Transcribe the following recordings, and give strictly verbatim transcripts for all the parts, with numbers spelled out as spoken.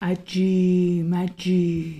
عجی مجی.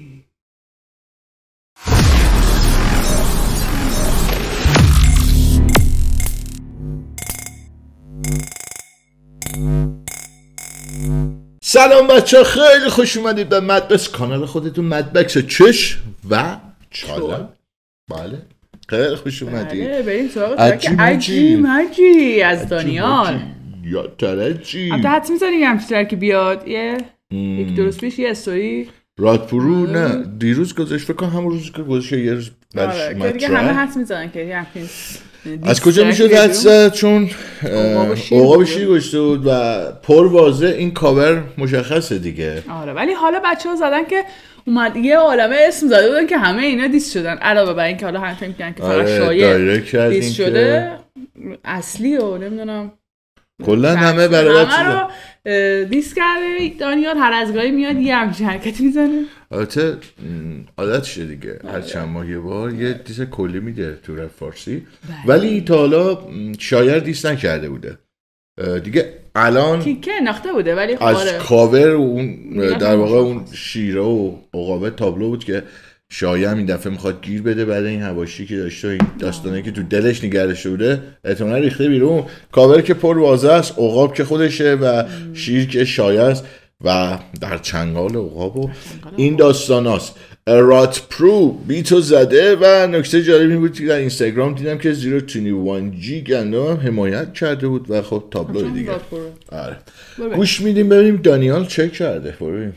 سلام بچه ها، خیلی خوش اومدید به مدبکس، کانال خودتون مدبکس چش و چاله. بله خیلی خوش اومدید. بله بریم سراغ ترک عجی مجی از دانیال. یا ترجی البته حد میزنی یه همچی ترکی بیاد. یه یک درست پیش یه استوری رادپورو نه دیروز گذاشت، فکر کنم همون روز که گذاشت یه روز بعدش اومد دیگه. همه حد میزنن که یه همچین از کجا میشد حد زد؟ چون عقاب شیر گشته بود و پر واضح این کاور مشخصه دیگه. آره ولی حالا بچه ها زدن که اومد یه عالمه اسم زده بودن که همه اینا دیس شدن، علاوه بر این که حالا هم فکر میکنن که فقط شایع دیس شده اصلی و نمیدونم کلن همه برای همه رو دیس کرده دانیال. هر از گاهی میاد یه همچین حرکتی میزنه. البته عادتشه دیگه، هر چند ماه یه بار یه دیس کلی میده تو رپ فارسی. ولی تا حالا شایر دیس نکرده بوده دیگه. الان تیکه ناخته بوده ولی از آره. کاور و اون در واقع اون شیره و عقابه تابلو بود که شایعه این دفعه میخواد گیر بده بعد این حواشی که داشته و این داستانه که تو دلش نگرشته بوده احتمالاً ریخته بیرون. کاور که پر واضح است، عقاب که خودشه و شیر که شایعه است و در چنگال عقاب و این داستاناست. رادپورو بیتو زده و نکته جالبی بود که در اینستاگرام دیدم که زیرو توینی وان جی گندم حمایت کرده بود و خب تابلو دیگه. آره گوش میدیم ببینیم دانیال چه کرده. ببینیم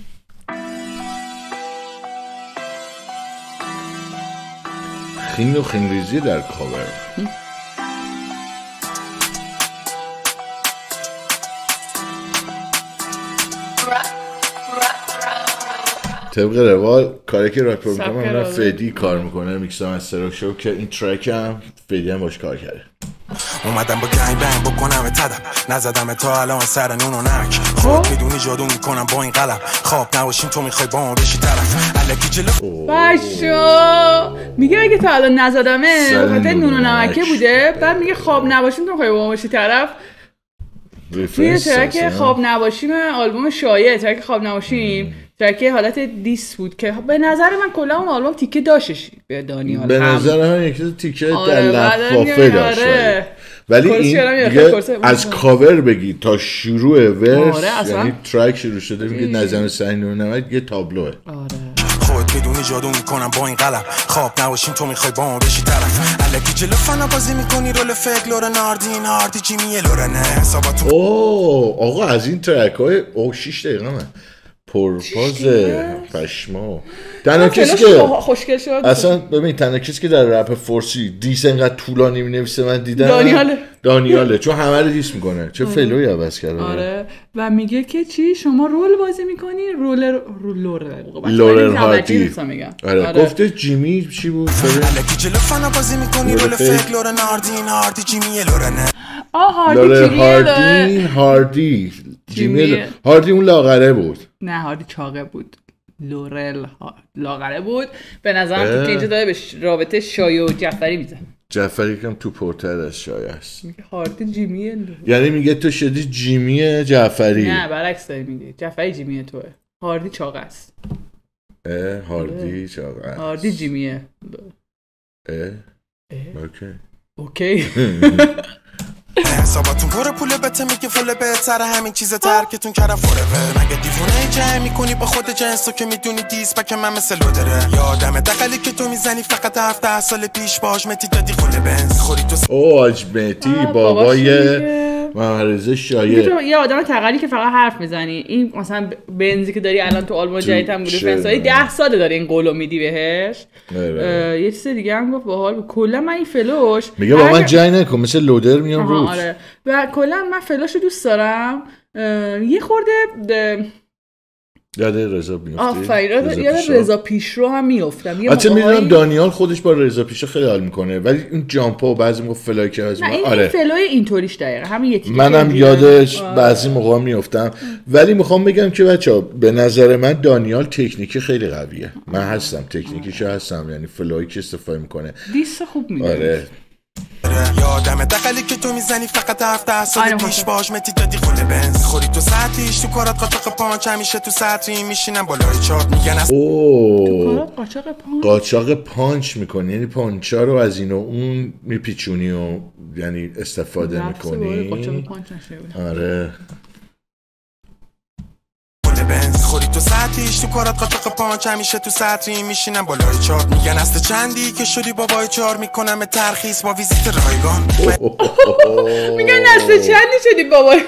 خین و خینریزی در کاور. طبق روال کاری که رادپورو میکنم همون فدی کار میکنه، میکس مستر شو که این ترک هم فدی هم باش کار کرده. اومدم با گنگ بنگ بکنم تدم، نزدم تا الان سر نون و نمک. خود میدونی جادو میکنم با این قلم، خواب نباشیم تو میخوای با ما بشی طرف الکی جلو باشو. میگه اگه تا الان نزدمه بخاطر نون و نمکه بوده، بعد میگه خواب نباشیم تو میخوای با ما بشی طرف. توی ترک خواب نباشیم آلبوم شایعه، ترک خواب نباشیم ترک حالت دیس بود که به نظر من کلا اون آلبوم تیکه داشتش به دانیال. به نظر من یک تیکه در لفافه داشت ولی این دیگه از کاور بگی تا شروع ورس یعنی ترک شروع شده میگه نظم سعی و نمک یه تابلوه. خود میدونی جادو میکنم با این قلم، خواب نباشیم تو میخوای با ما بشی طرف الکی جلو فنا بازی میکنی رول فکر لور ناردین هاردی جیمی لورنه حساباتون. اوه آقا از این ترک های او شش دقیقه من پرفاز پشما. تنها کسی که خوشگل شد اصلا ببین تنها کسی که در رپ فارسی دیس انقدر طولانی مینویسه من دیدم دانیاله. دانیاله چون همه رو دیس میکنه. چه فلوی عوض کرده. آره و میگه که چی شما رول بازی میکنی رولر رولر لورر هاردی. آره گفته جیمی چی بود؟ الکی جلو فنا بازی میکنی رول فکر لور ناردین هاردی جیمی لورنه. آه هاردی هاردی هاردی جیمی هاردی اون لاغره بود. نه هاردی چاقه بود. لورل لاغره بود. به نظرم که اینجا داره به رابطه شایع و جعفری میزنه. جعفری کم تو پورتر از شایع است. میگه هاردی جیمیه. یعنی میگه تو شدی جیمی جعفری. نه برعکس داری میگه جعفری جیمیه توه. هاردی چاقه است. اه هاردی چاقه است. هاردی جیمیه. اه اوکی اوکی. حساباتون پر پوله بته میگه فل بهتره همین چیزا ترکتون کردم فورور. مگه دیوونه جمع میکنی با خود جنسو که میدونی دیس بک من مثل لودره. یادم دقلی که تو میزنی فقط هفته سال پیش باش متی دادی خل بنز خوری تو. او آج متی بابای محمد شایع. یه آدم تقلی که فقط حرف میزنی. این مثلا بنزی که داری الان تو آلبوم جدیدت هم بوده فنسای ده ساله داره این قولو میدی بهش. یه چیز دیگه هم گفت باحال کلا من این فلوش میگه با من جای نکن مثل لودر میام روش. آره و کلا من فلاشو دوست دارم. یه خورده یاد رضا میافتی. آفرین یاد رضا پیشرو هم میافتم. البته میدونم دانیال خودش با رضا پیشرو خیلی حال میکنه ولی اون جامپا و بعضی موقع فلای که از ما آره فلای اینطوریش دقیقه همین یکی منم یادش بعضی موقع میافتم. ولی میخوام بگم که بچه‌ها به نظر من دانیال تکنیکی خیلی قویه. من هستم تکنیکیشو هستم یعنی فلایی که استفاده میکنه دیس خوب میده. آره یادم دقلی که تو میزنی فقط هفته سال پیش باش متی دادی خود بنز خوری تو ساعتیش تو کارات قاچاق پانچ همیشه تو سطری میشینم بالای چارت میگن است اوه قاچاق پانچ قاچاق پانچ میکنی یعنی پانچا رو از اینو اون میپیچونی و یعنی استفاده میکنی قاچاق پانچ نشه آره بنز خوری تو ساعتیش تو کارات قاچاق پانچ همیشه تو سطری میشینم بالای چارت میگن است چندی که شدی بابای چار میکنم ترخیص با ویزیت رایگان میگن است چندی شدی بابای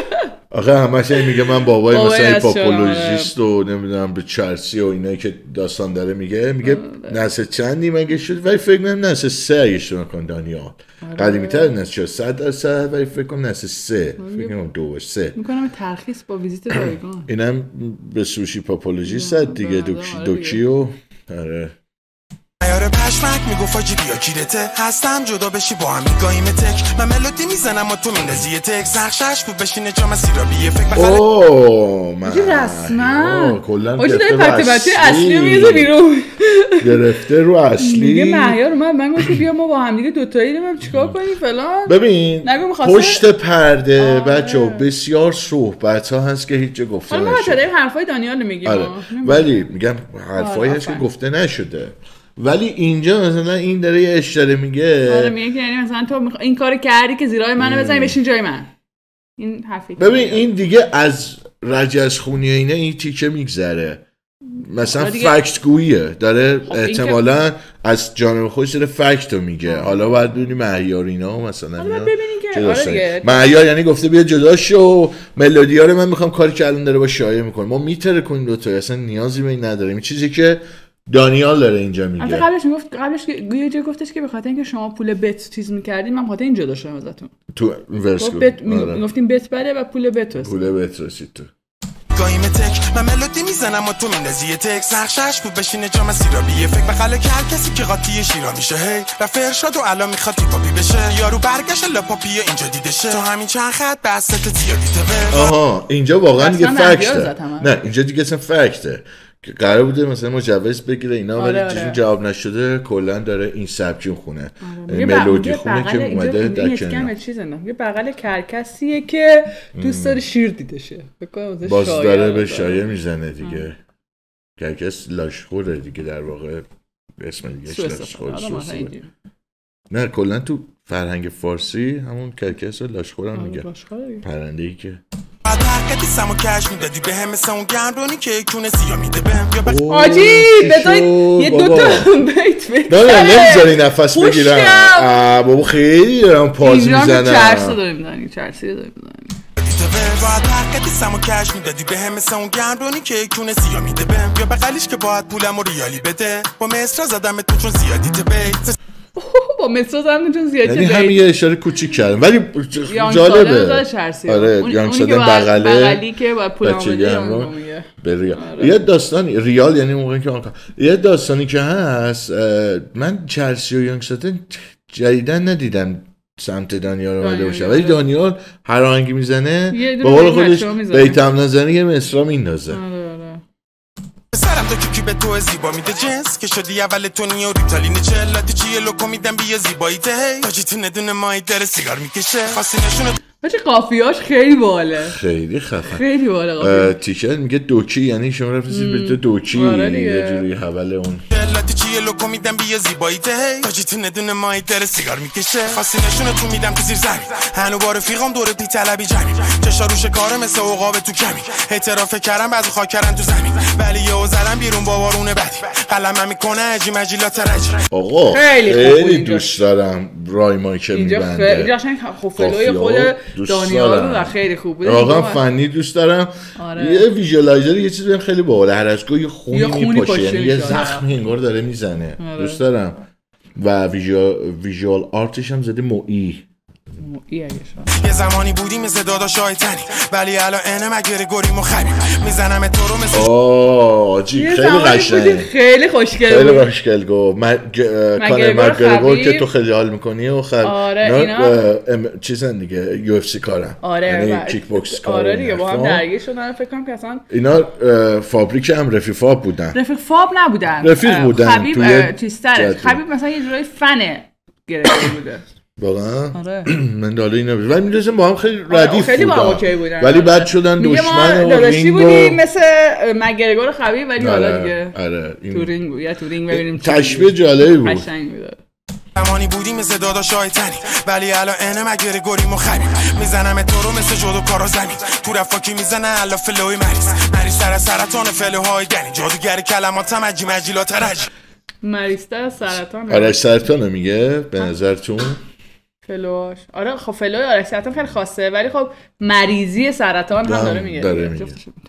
آخه همش میگه من بابای مثلا پاپولوژیست و نمیدونم به چرسی و اینایی که داستان داره میگه میگه نسل چندی مگه شد ولی فکر کنم نسل سه اگه اشتباه نکنم دانیال قدیمی تر نسل صد درصد ولی فکر کنم نسل سه فکر کنم دو باش سه میکنم ترخیص با ویزیت رایگان اینم به سوشی پاپولوژیست دیگه دوکی دوکی و آره یاره پشمک میگفت آجی بیا کیرته هستم جدا بشی با هم میگاییم تک من ملودی میزنم و تو میندازی تک زخشش بود بشینه جام سیرابیه فکر بخله اوه من رسما کلن آجی داری پتی پتی اصلی رو میزه بیرون گرفته رو اصلی میگه مهیار من من گفتی بیا ما با هم دیگه دوتایی نمیم چیکار کنیم فلان ببین پشت پرده بچه بسیار صحبت ها هست که هیچ جا گفته نشده حالا ما بچه داریم حرفای دانیال رو میگیم ولی میگم حرفایی هست که گفته نشده ولی اینجا مثلا این داره یه اشاره میگه آره میگه که یعنی مثلا تو میخوا... این کارو کردی که زیرای منو بزنی بشین جای من این حرفی ببین این دیگه از رجزخونی اینه این تیکه میگذره مثلا فکت گوییه داره احتمالاً از جانب خودش داره فکت رو میگه حالا باید ببینی مهیار اینا مثلا حالا ببینی که آره دیگه مهیار یعنی گفته بیا جدا شو ملودیا رو من میخوام کاری که الان داره با شایعه میکنه ما میتره کنیم دو تا اصلا نیازی به این نداریم چیزی که دانیال داره اینجا میگه البته قبلش میگفت قبلش یه جا گفتش که به خاطر اینکه شما پول بت چیز می‌کردین من خاطر این جدا شدم ازتون تو ورس میگفتیم بت بده و پول بت رسید پول بت رسید تو گایم تک من ملودی میزنم و تو میندازی تک سخشش بود بشینه جام سیرابیه فکر بخله که هر کسی که قاطی شیرا میشه هی و فرشاد و الان میخواد پاپی بشه یارو برگشت لاپاپی اینجا دیده شه تو همین چند خط بسط زیادی ته آها اینجا واقعا دیگه فکته نه اینجا دیگه اصلا فکته که قرار بوده مثلا مجوز بگیره اینا ولی آره آره. جواب نشده کلا داره این سبکی خونه آره. ملودی خونه که اومده در کنار یه بغل کرکسیه که دوست داره شیر دیده شه باز داره به شایعه میزنه دیگه کرکس لاشخوره دیگه در واقع اسم دیگه لاشخور نه کلا تو فرهنگ فارسی همون کرکس و لاشخور هم میگه پرنده ای که بعد حقیقتی سمو کش میدادی به هم مثل اون گمرونی که کونه سیا میده بهم آجی بذارید یه دوتا بیت بیت دارم نمیذاری نفس بگیرم بابا خیلی دارم پاز میزنم اینجا چرس داریم میزنیم چرسی داریم میزنیم باید حقیقتی سمو کش میدادی به هم مثل اون گمرونی که کونه سیا میده بهم یا بقلیش که باید پولم و ریالی بده با مصرا زدم تو چون زیادی بیت با مصرا زدم چون زیادی یعنی همین یه اشاره کوچیک کردم ولی جالبه آره یانگسادن بغله بغلی که با پولم بده به ریال یه داستانی ریال یعنی موقعی که آنکا یه داستانی که هست من چلسی و یانگسادن جدیدن ندیدم سمت دانیال اومده باشه ولی دانیال هر آهنگی میزنه با قول خودش بیتم نزنه یه مصرا میندازه سرم تو کی به تو زیبا میده جنس که شدی اول تو نیو ریتالین چلاتی چیه لوکو میدم بیا زیبایی ته تاجی تو ندونه مای در سیگار میکشه خاصی نشونه بچه قافیه‌اش خیلی باله خیلی خفن خیلی باله قافیه تیکت میگه دوکی یعنی شما رفتید به تو دوکی یه جوری حواله اون چلاتی چیه لوکو میدم بیا زیبایی ته تاجی تو ندونه مای در سیگار میکشه خاصی نشونه تو میدم تو زیر زمین هنو با رفیقام دور بی طلبی جمعی چشا روش کار مثل عقاب تو کمی اعتراف کردم بعضی خاکرن تو زمین ولی یهو زدم بیرون با بارون بدی قلمم میکنه اجی مجیلات رج آقا خیلی دوست دارم رایمایی که میبنده اینجا قشنگ خوفلوی خود دانیال و خیلی خوب بود واقعا فنی دوست دارم آره. یه ویژوالایزر یه چیز خیلی باحاله هر از گاهی یه خونی میپاشه یعنی یه زخم انگار داره میزنه آره. دوست دارم و ویژوال ویژوال آرتش هم زده موئی موئی اگه یه زمانی بودی مثل دادا شایطانی ولی الان اینه مگری گوری مخبی میزنم تو رو مثل آه جی خیلی قشنگه خیلی خوشگل خیلی خوشگل گفت کانر مکگرگور که تو خیلی حال میکنی و خیلی آره اینا چیزن دیگه یو اف سی کارن آره یعنی کیک باکس کار آره دیگه با هم درگیر شدن فکر کنم که اصلا اینا فابریک هم رفیق فاب بودن رفیق فاب نبودن رفیق بودن خبیب چیزتره خبیب مثلا یه جورای فنه گرفته بوده واقعا آره من داله اینا ولی میدونستم با هم خیلی ردیف خیلی با هم بودن اوکی بودن ولی بعد شدن دشمن و رینگ بودیم مثل مگرگور خبیب ولی حالا دیگه آره تو رینگ بود یا تو رینگ ببینیم تشبیه جالبی بود قشنگ بود زمانی بودی مثل داداش آیتنی ولی الان اینه مگرگوری مخبیم میزنم تو رو مثل جودو کارا زمین تو رفاکی میزنه الا فلوی مریض مریض سر سرطان فلوهای گنی جادوگر کلماتم عجی مجیلا ترج مریض‌تر از سرطان آرش سرطانو میگه به نظرتون فلوش آره خب فلوی آرش سرطان خیلی خاصه ولی خب مریضی سرطان هم داره میگه داره میگه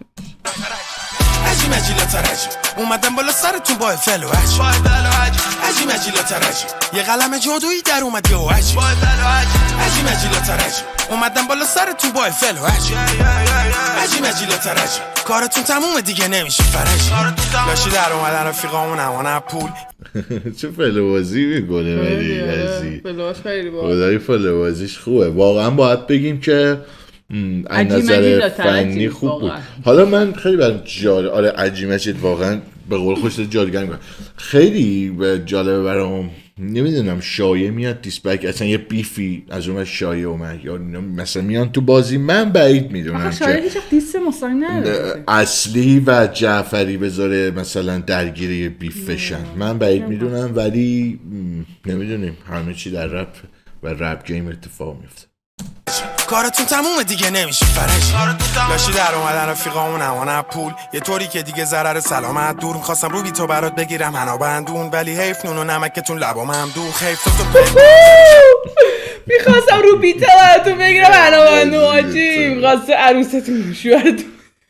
عجی مجیلا ترج اومدم بالا سرتون با فلو عجی عجی مجیلا ترج یه قلم جادویی در اومد یه عجی عجی مجیلا ترج اومدم بالا سرتون با فلو عجی عجی مجیلا ترج کارتون تمومه دیگه نمیشه فرج لاشی در اومدن رفیقامون امانه پول چه فلوازی میکنه ولی عزیز فلوش خیلی باحال خدای فلوازیش خوبه واقعا باید بگیم که از نظر فنی خوب بود حالا من خیلی برام جالب آره عجیب مجید واقعا به قول خوش جادوگر میکنم خیلی جالبه برام نمیدونم شایعه میاد دیسپک اصلا یه بیفی از اون شایعه اومد یا مثلا میان تو بازی من بعید میدونم که شایعه هیچ دیس مستقیم نداره اصلی و جعفری بذاره مثلا درگیری بیف بشن من بعید میدونم ولی نمیدونیم همه چی در رپ و رپ گیم اتفاق میفته کارتون تمومه دیگه نمیشه فرج لاشی در اومدن رفیقامون امانه پول یه طوری که دیگه ضرر سلامت دور میخواستم رو بی تو برات بگیرم هنا بندون ولی حیف نون و نمکتون لبام هم دور حیف تو تو میخواستم رو بی تو براتون بگیرم هنا بندون آجی میخواسته عروستون شوهرتون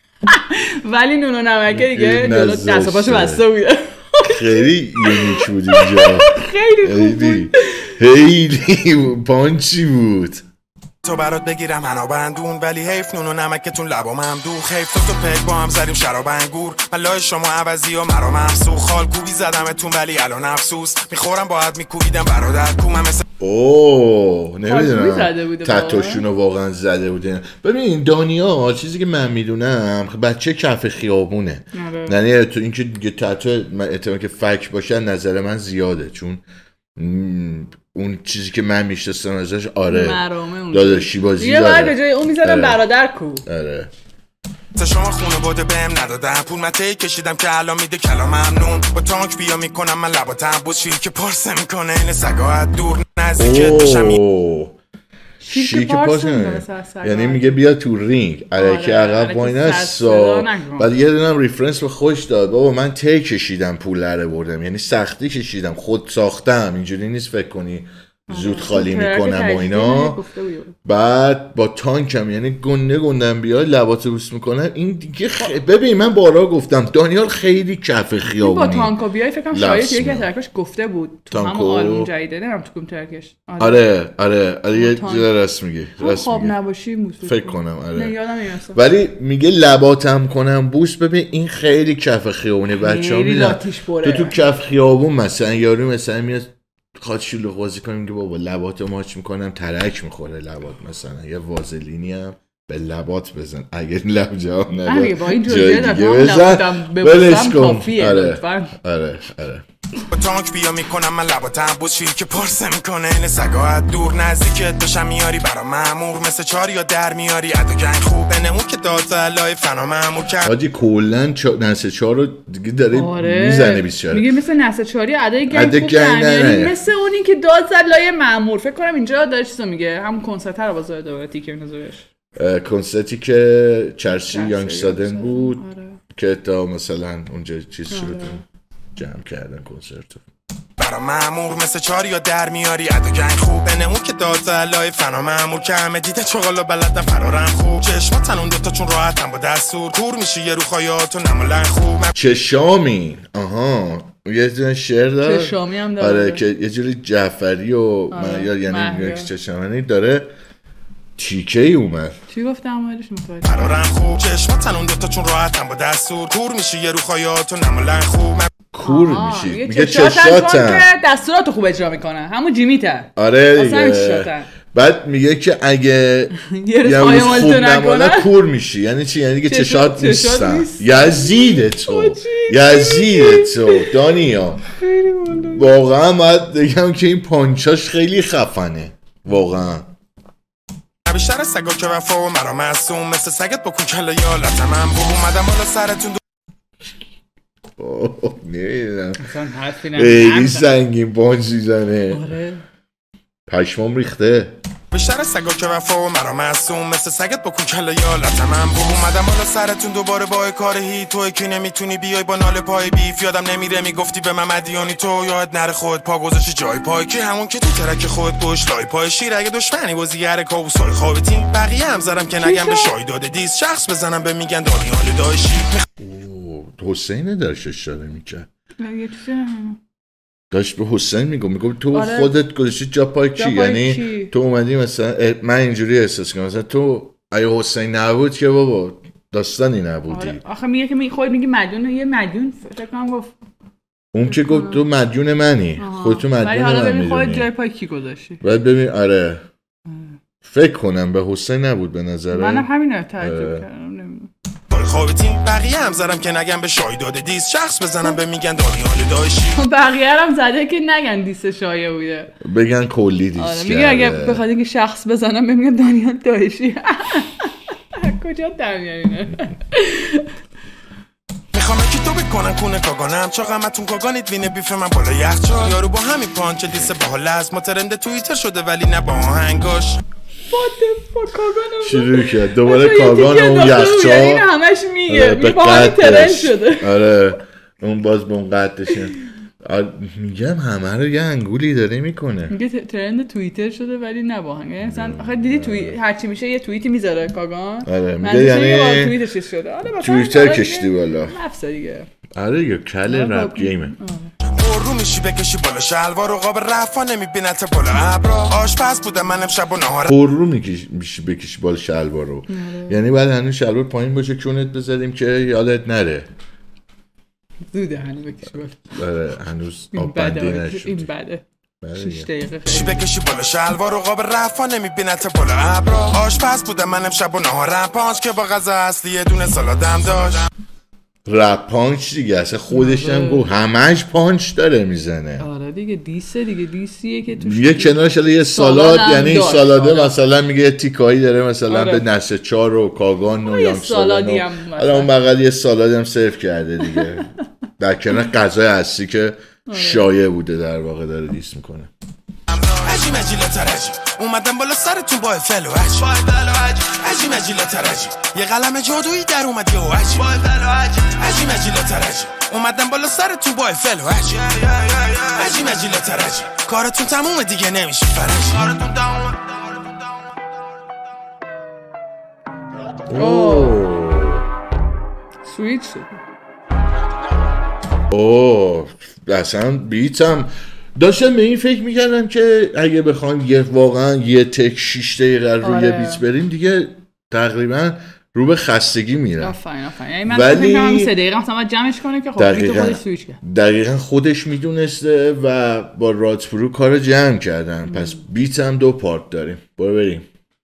ولی نون و نمکه دیگه جلو دست و پاشو بسته بوده خیلی یونیک بود اینجا خیلی خوب بود خیلی پانچی بود تو برات بگیرم هنا بندون ولی حیف نون و نمکتون لبام هم دور حیف تو تو پک با هم زدیم شراب انگور ملای شما عوضی و مرا مفسوخ خال کوبی زدمتون ولی الان افسوس میخورم باید میکوبیدم برادر کومم مثل اوه نمیدونم تتاشونو واقعا زده بوده ببین دانیال چیزی که من میدونم بچه کف خیابونه یعنی تو اینکه دیگه تتو احتمال که فک باشه نظر من زیاده چون اون چیزی که من میشناسم ازش آره داداشی بازی داره یه بار به جای اون میذارم برادر کو آره تا شما خونه بوده بهم ندادم پول مته کشیدم که الان میده کلام ممنون با تانک بیا میکنم من لباتم بود شیر که پارسه میکنه این سگاهت دور نزدیکت بشم شیک پاس یعنی میگه بیا تو رینگ علیکی عقب وای نسا بعد یه دونم ریفرنس به خوش داد بابا من تی کشیدم پول لره بردم یعنی سختی کشیدم خود ساختم اینجوری نیست فکر کنی زود خالی میکنم و اینا بعد با تانکم یعنی گنده گندم بیاد لباتو بوس میکنم این دیگه خ... ببین من بارها گفتم دانیال خیلی کف خیابونی با تانکو بیای فکرم شاید یکی از ترکاش گفته بود تو هم آلبوم جدیده نمیدونم تو کدوم ترکش آره آره آره یه جوری راست میگه راست خواب نباشی موسیقی فکر کنم آره نه یادم نمیاد ولی میگه لباتم کنم بوس ببین این خیلی کف خیابونی بچه‌ها میدن تو تو کف خیابون مثلا یارو مثلا میاد خواهد شلوغ بازی کنیم که بابا لبات ماچ میکنم ترک میخوره لبات مثلا یه وازلینی هم به لبات بزن اگه لب جواب نده آره با این جوریه دفعه لباتم ببوسم کافیه آره آره آره با تانک بیا میکنم من لباتم بود شیر که پارسه میکنه این سگاهت دور نزدیکت بشم میاری برا مامور مثل چار یا در میاری عدو گنگ خوب نمون که داتا لای فنا مامور کرد حاجی کلن نسل چار رو دیگه داره آره. میزنه بیچاره میگه مثل نسل چاری عدای گنگ خوب یعنی مثل اونی که داد زد لای مامور فکر کنم اینجا داره چیزو میگه همون کنسرت رو بازار دوباره تیکر نذارش کنسرتی که چرچی یانگ سادن بود آره. که تا مثلا اونجا چیز شروع آره. جمع کردن کنسرتو برا مامور مثل چاری یا در میاری عدو گنگ خوب نمون که داد لای فنا مامور که همه دیده چغالا بلدن فرارم خوب چشما تنون دوتا چون راحتم با دستور کور میشی یه رو خایاتو نمالن خوب چشامی آها یه دونه شعر داره چشامی هم داره آره که یه جوری جعفری و آره. یعنی یک چشمانی داره تیکه ای اومد چی گفتم اولش متوجه فرارم خوب چشما تنون دوتا چون راحتم با دستور کور میشی یه رو خایاتو نمالن خوب کور میشی میگه چشاتن دستوراتو خوب اجرا میکنن همون جیمیتن آره دیگه بعد میگه که اگه یه روز خوب نماله کور میشی یعنی چی؟ یعنی که چشات نیستن یزید تو یزید تو دانیا واقعا باید بگم که این پانچاش خیلی خفنه واقعا بیشتر سگا که وفا و مرا معصوم مثل سگت بکن کلا یالت من بو اومدم بالا سرتون اوه نمیدونم اصلا حرفی خیلی سنگین بانج میزنه. آره پشمام ریخته. بیشتر سگا که وفا و مرا معصوم مثل سگت بکن کلا یالت من بو اومدم بالا سرتون دوباره با کار هی توی که نمیتونی بیای با نال پای بیف یادم نمیره میگفتی به من مدیانی تو یاد نره خود پا گذاشتی جای پای که همون که تو ترک خود پشت لای پای شیر اگه دشمنی بازیگر کابوسای خوابتین بقیه هم زدم که نگم به شای داده دیس شخص بزنم به میگن دانیال داشی. اوه حسین داشت اشاره میکرد یه چیزی داشت به حسین میگم میگم تو آره. خودت گذاشتی جا پای کی؟ یعنی چی؟ تو اومدی مثلا من اینجوری احساس کنم مثلا تو اگه حسین نبود که بابا داستانی نبودی. آره. آخه میگه که می خود میگه مدیون یه مدیون فکر کنم گفت اون که گفت تو مدیون منی خودتو مدیون من میدونی. ولی حالا ببین خودت جای پای کی گذاشتی بعد ببین آره فکر کنم به حسین نبود به نظره. منم همین رو تعجب کردم نمیدونم خوابتین بقیه هم زدم که نگم به شای داده دیس شخص بزنم به میگن دانیال داشی. بقیه هم زده که نگن دیس شایع بوده بگن کلی دیس آره میگه اگه بخواد اینکه شخص بزنم به میگن دانیال داشی. کجا در میارینه میخوام که تو بکنن کونه کاگانم چا غمتون کاگانید وینه بیف من بالا یخچال یارو با همین پانچ دیس باحال است ما ترند توییتر شده ولی نه با آهنگاش شروع کرد دوباره کاغان اون یخچال این همش میگه میگه با همین ترند شده. آره اون باز به اون قدشه میگم همه رو یه انگولی داره میکنه میگه ترند توییتر شده ولی نه با آهنگ. مثلا آخه دیدی توی هرچی میشه یه توییتی میذاره کاغان آره میگه یعنی توییتش شده آره توییتر کشتی بالا نفس دیگه آره یه کل رپ گیمه رو میشی بکشی بالا شلوار و قاب رفا نمیبینت بالا ابرا آشپز بودم من امشب و نهار پر رو میشی بکشی بالا شلوار رو یعنی بعد هنوز شلوار پایین باشه کونت بذاریم که یادت نره زوده هنوز بکشی بالا آره هنوز آب بندی نشد این بده شش دقیقه میشی بکشی بالا شلوار و قاب رفا نمیبینت بالا ابرا آشپز بودم من امشب و نهارم پانچ که با غذا اصلی یه دونه سالادم داشت رپ پانچ دیگه اصلا خودش هم گفت همش پانچ داره میزنه. آره دیگه دیسه دیگه دیسیه که توش یه کنارش یه سالاد یعنی سالاده آره. مثلا میگه تیکایی داره مثلا آره. به نسل چار و کاگان و یانگ سالادی هم حالا اون بغل یه سالاد هم سرو کرده دیگه در کنار غذای اصلی که آره. شایع بوده در واقع داره دیس میکنه. عجی مجی لاترجی اومدم بالا سرتون با فلو عجی عجی مجی لاترجی یه قلم جادویی در اومد یه عجی عجی مجی لاترجی اومدم بالا سرتون با فلو عجی عجی مجی لاترجی کارتون تمومه دیگه نمیشه فرجی کارتون تمومه. اوه سویت شد. اوه اصلا بیتم داشتم به این فکر میکردم که اگه بخوام یه واقعا یه تک شیش دقیقه روی آره. بیت بریم دیگه تقریبا رو به خستگی میرم. آفرین آفرین. یعنی من فکر می‌کردم سه دقیقه مثلا جمعش کنه که خب بیت خودش سویچ کرد. دقیقاً خودش میدونسته و با رات پرو کارو جمع کردن. پس بیت هم دو پارت داریم. برو بریم.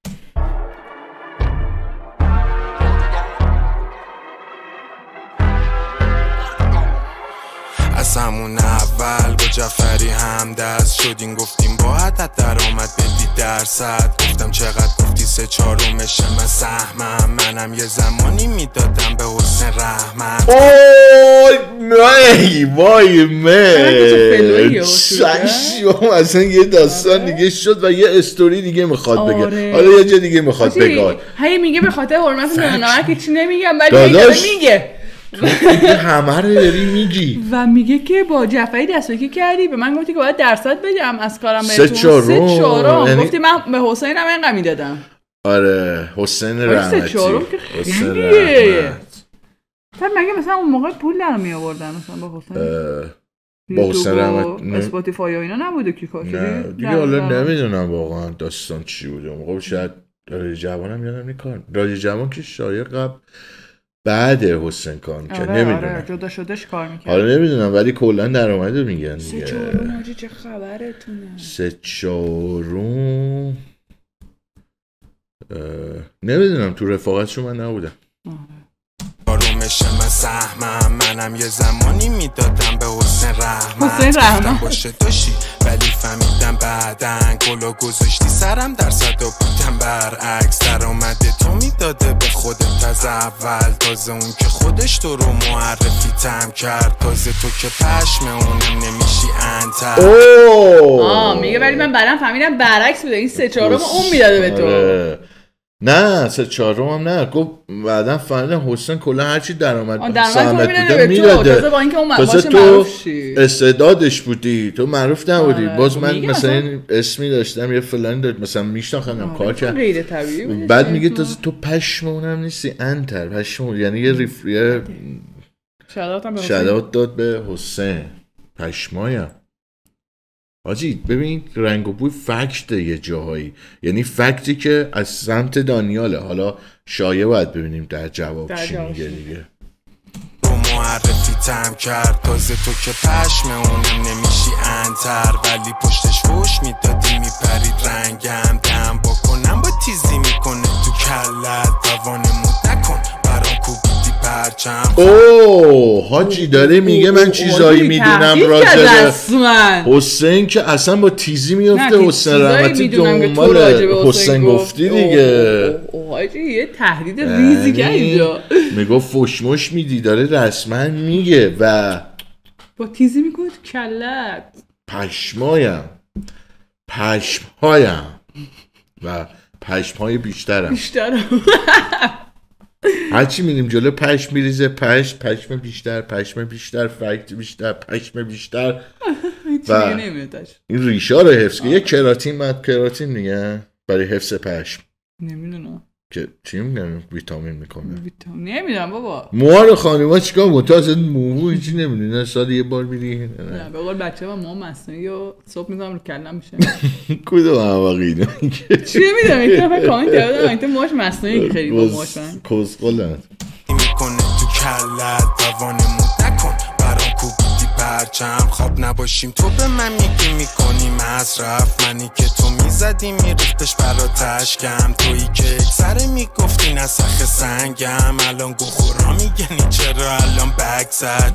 از همون اول با جعفری هم دست شدیم گفتیم با عدد درآمد بدی درصد گفتم چقدر گفتی سه چهارمش من سهمم منم یه زمانی میدادم به حسن رحمت. اوی نه وای من شاشیوم اصلا یه داستان دیگه شد و یه استوری دیگه میخواد بگه حالا یه جا دیگه میخواد بگه هی میگه به خاطر حرمت نانوک هیچی نمیگم ولی میگه همه رو داری میگی و میگه که با جعفری دستوکی کردی به من گفتی که باید درصد بدم از کارم بهتون سه چهارم یعنی... گفتی من به حسین هم اینقدر میدادم. آره حسین رحمتی سه چهارم که خیلیه. بعد مگه مثلا اون موقع پول در می آوردن مثلا با حسین با حسین رحمتی اسپاتیفای و اینا نبوده که کار نه دیگه حالا نمیدونم واقعا داستان چی بوده اون موقع شاید رادیو جوانم یادم نیکار رادیو جوان که شایع قبل بعد حسین کار میکنه آره نمیدونم آره جدا شدهش کار میکنه حالا نمیدونم ولی کلا درآمدو میگن دیگه. سه چهارم آجی چه خبرتونه؟ سه چهارم نمیدونم تو رفاقتشون من نبودم. آرومش من سهمم منم یه زمانی میدادم به حسین رحمت حسین رحمت باشه داشتی ولی فهمیدم بعدن گلو گذاشتی سرم در صدا بودم برعکس در آمده تو میداده به خودت از اول تازه اون که خودش تو رو معرفی تم کرد تازه تو که پشم اونم نمیشی انتر آه میگه ولی من بعدم فهمیدم برعکس بوده این سه چهارم اون میداده به تو نه سه چهارم هم نه گفت بعدم فهمیدم حسین کلا هرچی درآمد درآمد بوده میداده تازه با اینکه اون باشه معروف شی استعدادش بودی تو معروف نبودی باز من مثلا این اسمی داشتم یه فلان داد مثلا میشناختم کار کرد غیر طبیعی بعد میگه تازه تو پشم اونم نیستی انتر پشم یعنی یه ریفریه شادات داد به حسین پشمایم حاجی ببین رنگ و بوی فکته یه جاهایی یعنی فکتی که از سمت دانیاله حالا شایعه باید ببینیم در جواب چی میگه دیگه رو معرفی تم کرد تازه تو که پشم اونم نمیشی انتر ولی پشتش فوش میدادی میپرید رنگم دم بکنم با تیزی میکنه تو کلت دوانمون نکن برام کوبیدی پرچم اوه حاجی داره میگه من چیزایی میدونم راجع به حسین که اصلا با تیزی میفته حسین رحمتی دنبال حسین گفتی دیگه حاجی یه تهدید ریزی که اینجا میگه فشمش میدی داره رسما میگه و با تیزی میکنه تو کلت پشمایم پشمهایم و پشمهای بیشترم بیشترم هرچی میریم جلو پشم میریزه پشم پشم بیشتر پشم بیشتر فکت بیشتر پشم بیشتر و این ریشا رو حفظ که یه کراتین مد کراتین میگن برای حفظ پشم نمیدونم که چی میگن ویتامین میکنه ویتامین نمیدونم بابا موها رو خانوما چیکار میکنن تو اصلا موها هیچی نمیدونی سال یه بار میری نه به قول بچه ها موها مصنوعی و صبح میذارم رو کلم میشه کدوم احمقی چی میدونم این طرف کامنت کردم این تو موهاش مصنوعی خیلی با موهاش من کسخلن میکنه تو کلت دوانمون نکن برام کوبیدی پرچم خواب نباشیم تو به من میگی میکنی مصرف منی که تو میزدی میریختش برا تشکم تویی که سر میگفتی نسخ سنگم الان گوخورا میگنی چرا الان بگ زد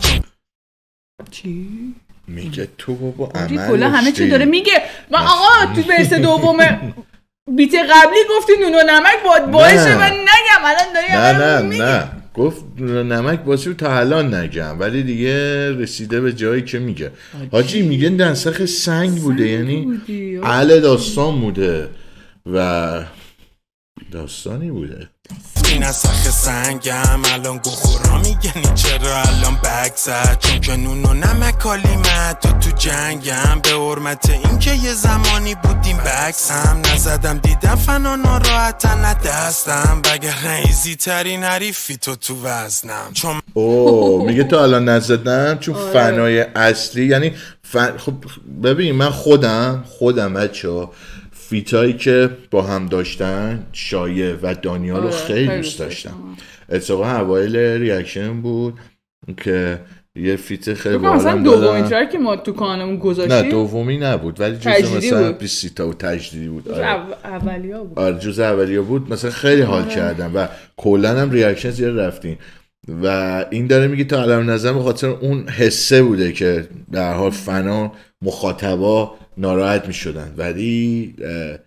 چی؟ میگه تو بابا عملش کلا همه چی داره میگه و آقا تو برس دوم بیت قبلی گفتی نون و نمک باید باشه من نگم الان داری نه نه نه گفت نمک باشه تا الان نگم ولی دیگه رسیده به جایی که میگه حاجی میگه نسخ سنگ بوده یعنی اهل داستان بوده و داستانی بوده این نسخ سنگم الان گوخورا میگنی چرا الان بگ زد چون که نون و نمک کالیمت تو تو جنگم به حرمت این که یه زمانی بودیم بکسم نزدم دیدم فنا ناراحتن دستم بگه ریزی ترین حریفی تو تو وزنم چون اوه میگه تو الان نزدم چون فنای اصلی یعنی فن... خب ببین من خودم خودم بچه فیتایی که با هم داشتن شایعه و دانیال رو خیلی دوست داشتم اتفاقا اوایل ریاکشن بود که یه فیت خیلی باحالم دادن دومین ترک که ما تو کانالمون گذاشتیم نه دومی نبود ولی جزء مثلا بیست تا و تجدیدی بود آره اولیا بود آره جزء اولیا بود مثلا خیلی حال آره. کردم و کلا هم ریاکشن زیاد رفتیم و این داره میگه تا الان نظر به خاطر اون حسه بوده که در حال فنا مخاطبا ناراحت میشدن ولی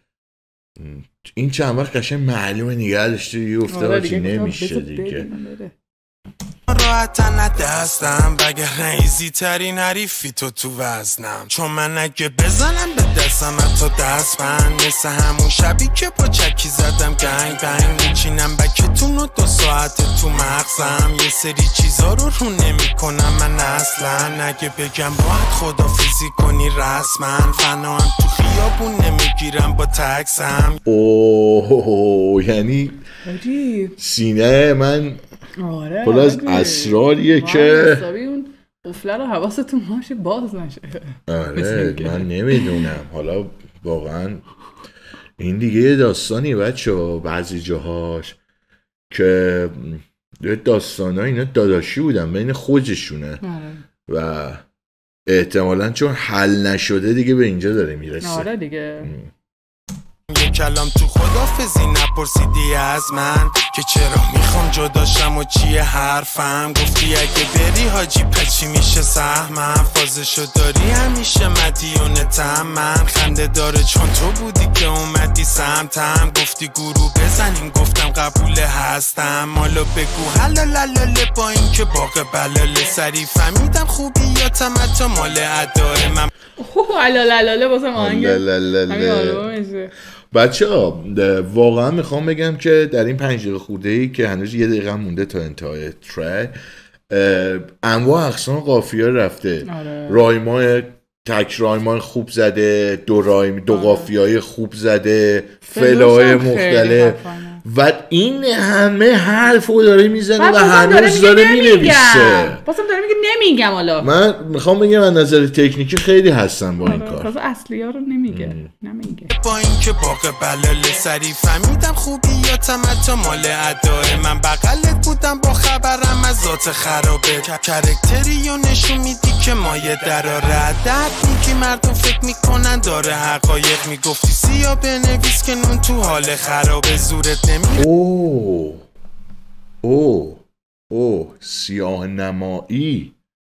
این چند وقت قشنگ معلومه نگه داشته دیگه افتاد چی نمیشه دیگه راحتن دستم بگه ریزی ترین حریفی تو تو وزنم چون من اگه بزنم به دستم تا دست بند مثل همون شبی که با چکی زدم گنگ بنگ میچینم بکتون و دو ساعت تو مغزم یه سری چیزا رو رو نمی کنم من اصلا اگه بگم باید خدافیزی کنی رسما فنا هم تو خیابون نمیگیرم با تکسم اوه یعنی سینه من آره پر از اسراریه که حسابی اون قفله رو حواستون باشه باز نشه آره من نمیدونم حالا واقعا این دیگه یه داستانی بچه ها بعضی جاهاش که داستان ها اینا داداشی بودن بین خودشونه و احتمالاً چون حل نشده دیگه به اینجا داره میرسه آره دیگه یه کلام تو خدافزی نپرسیدی از من که چرا میخوام جداشم و چیه حرفم. گفتی اگه بری حاجی پچی میشه سهمم. فازشو داری همیشه مدیونتم. من خنده داره چون تو بودی که اومدی سمتم. گفتی گروه بزنیم گفتم قبول هستم. مالا بگو حلالالاله با این که باقه بلاله. سری فهمیدم خوبی یا تمتا مال ادای من. اوه حلالالاله بازم آهنگه همین آلبومشه. بچه ها واقعا میخوام بگم که در این پنج دقیقه خورده ای که هنوز یه دقیقه مونده تا انتهای ترک انواع اقسام قافیه رفته. آره. رایمای تک رایمای خوب زده، دو رایم دو قافیه‌های خوب زده، فلای مختلف و این همه حرفو داره میزنه و هنوز داره مینویسه. بازم داره میگه نمیگم. حالا من میخوام بگم از نظر تکنیکی خیلی هستم با این کار. تازه اصلی ها رو نمیگه. نمیگه با این که باقه بلاله. سری فهمیدم خوبی یا تمتا مال ادای من. بغلت بودم با خبرم از ذات خرابه. کرکتری و نشون میدی که مایه دراره. درد میگی مردم فکر میکنن داره حقایق. میگفتی سیاه بنویس که نون تو حال خرابه. زورت نمی اوه اوه اوه سیاه نمایی،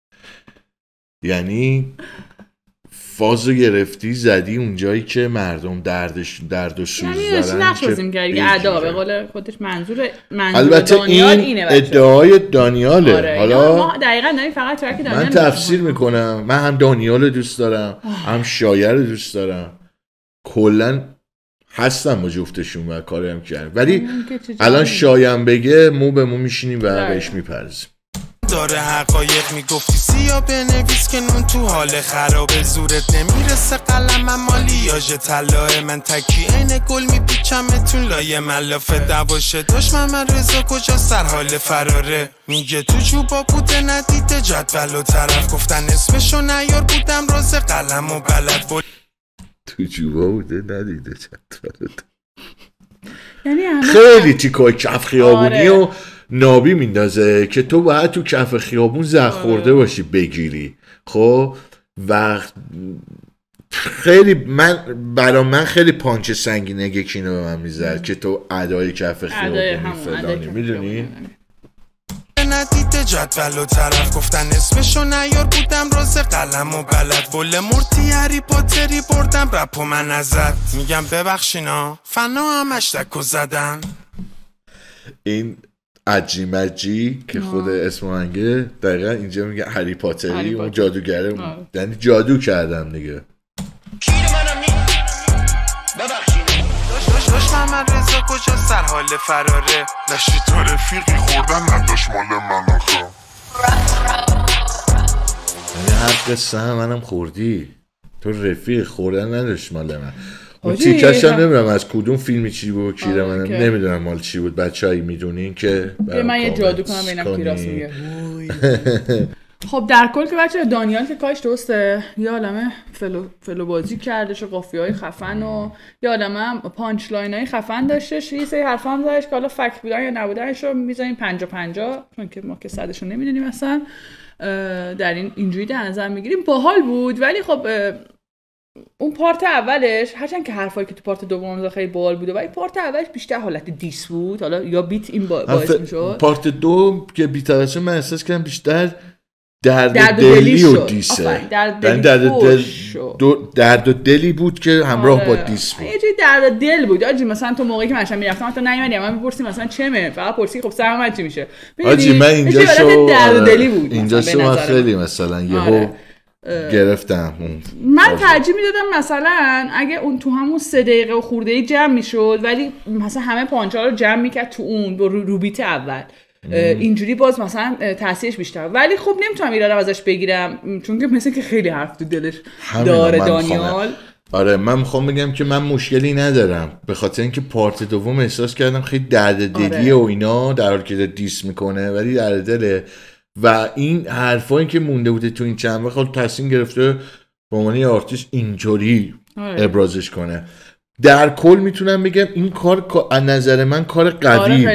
یعنی فازو گرفتی زدی اونجایی که مردم دردش درد و سوز یعنی دارن. نقش بازیم کردی ادا به قول خودش. منظور منظور البته دانیال این اینه ادعای دانیاله. آره. حالا ما دقیقاً داریم فقط ترک دانیال من تفسیر میکنم. من هم دانیال رو دوست دارم هم شایعه رو دوست دارم. کلا هستم با جفتشون و کاری هم کردم. ولی الان شایم بگه مو به مو میشینیم و بهش میپرزیم. داره حقایق. میگفتی سیاه بنویس که نون تو حال خرابه. زورت نمیرسه قلمم مالیاژ طلاه. من تکی عین گل میپیچمتون لایه ملافه. دواشه داشت من رضا کجا سر حال فراره. میگه تو چوبا بوده ندیده جدول و طرف. گفتن اسمشو نیار بودم راز قلم و بلد بود. تو جوبا بوده ندیده جدول. یعنی خیلی تیکای کف خیابونی و نابی میندازه که تو باید تو کف خیابون زخ خورده باشی بگیری. خب و خیلی من برای من خیلی پانچ سنگینه یکینو به من میزد که تو ادای کف خیابونی فلانی میدونی. ندیده جدول و طرف. گفتن اسمشو نیار بودم راز قلم و بلد. بله مرتی هری پاتری بردم رپ و من ازت. میگم ببخشینا فنا همش دکو زدن. این عجی مجی که خود اسم منگه دقیقا اینجا میگه هری پاتری اون جادوگره. یعنی جادو کردم دیگه. من رضا کجا سر حال فراره. نشتی تو رفیقی خوردن نداشت مال من آخه. یعنی هر قصه هم منم خوردی. تو رفیق خوردن نداشت مال من. اون تیکش هم نمیدونم از کدوم فیلمی چی بود کیره منم نمیدونم مال چی بود. بچه هایی میدونین که من یه جادو کنم بینم کی راست میگه. خب در کل که بچه دانیال که کاش درسته یه عالمه فلو, فلو بازی کردش و قافیه های خفن و یه عالمه پانچ لاین های خفن داشتش. یه سری حرف هم زدش که حالا فکت بودن یا نبودنش رو میزنیم پنجا پنجا چون که ما که صدش رو نمیدونیم اصلا در این اینجوری در نظر میگیریم. باحال بود ولی خب اون پارت اولش هرچند که حرفایی که تو پارت دوم خیلی باحال بوده ولی پارت اولش بیشتر حالت دیس بود. حالا یا بیت این با... باعث میشد. پارت دو که بیت اولش من احساس کردم بیشتر درد, درد دلی و دیسه. درد دلی درد دل دو درد و دلی بود که همراه آره. با دیس بود. یه جوری درد دل بود. آجی مثلا تو موقعی که من میرفتم تو نمیدونم من میپرسیم مثلا چمه فقط پرسی خب سلام چی میشه. آجی من اینجا شو درد دلی بود. اینجا شو من خیلی مثلا یهو گرفتم. من ترجیح میدادم مثلا اگه اون تو همون سه دقیقه و خورده‌ای جمع میشد ولی مثلا همه پانچا رو جمع میکرد تو اون رو روبیت اول. اینجوری باز مثلا تاثیرش بیشتر. ولی خب نمیتونم ایرادم ازش بگیرم چون که مثل که خیلی حرف تو دلش داره دانیال. آره من میخوام بگم که من مشکلی ندارم به خاطر اینکه پارت دوم احساس کردم خیلی درد دلیه آره. و اینا در حالی که دیس میکنه ولی درد دله و این حرفایی که مونده بوده تو این چند وقت تصمیم گرفته به عنوان آرتیست اینجوری آره. ابرازش کنه. در کل میتونم بگم این کار از نظر من کار قوی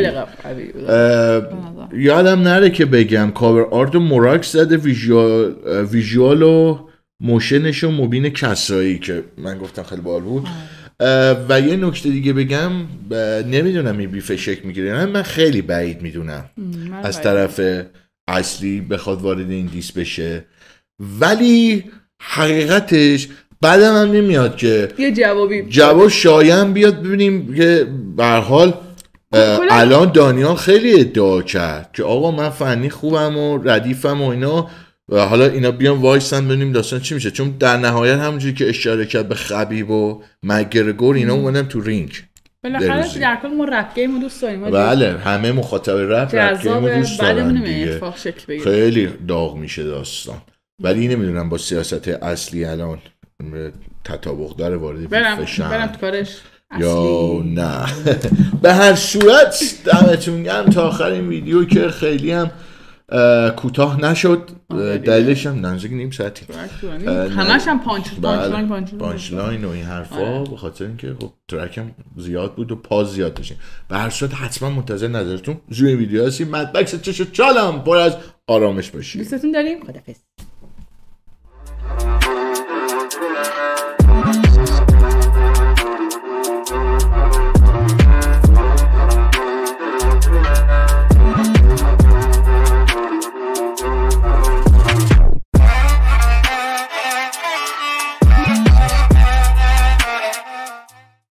بود. یادم نره که بگم کاور آرت و موراکس زده ویژوال ویژوال و موشنش و مبین کسایی که من گفتم خیلی باحال بود. و یه نکته دیگه بگم، نمیدونم این بیف شک میگیره، من خیلی بعید میدونم از طرف اصلی بخواد وارد این دیس بشه، ولی حقیقتش بعدم هم نمیاد که یه جوابی جواب شایان بیاد ببینیم که به هر حال الان دانیال خیلی ادعا کرد که آقا من فنی خوبم و ردیفم و اینا، و حالا اینا بیان وایسن ببینیم داستان چی میشه، چون در نهایت همونجوری که اشاره کرد به خبیب و مگرگور اینا اومدن تو رینگ. بالاخره در کل ما رپ گیم رو دوست داریم. بله همه مخاطب رپ رپ گیم رو دوست دارن دیگه. خیلی داغ میشه داستان، ولی نمیدونم با سیاست اصلی الان تطابق داره وارد بشن برم تو کارش یا نه. به هر صورت دمتون گرم تا آخر این ویدیو که خیلی هم کوتاه نشد، دلیلش هم نزدیک نیم ساعتی همش هم پانچ لاین پانچ لاین و این حرفا، به خاطر اینکه خب ترک هم زیاد بود و پاز زیاد داشتیم. به هر صورت حتما منتظر نظرتون روی ویدیو هستیم. مدبکس چش چالم پر از آرامش باشید. دوستتون داریم. خدافظ.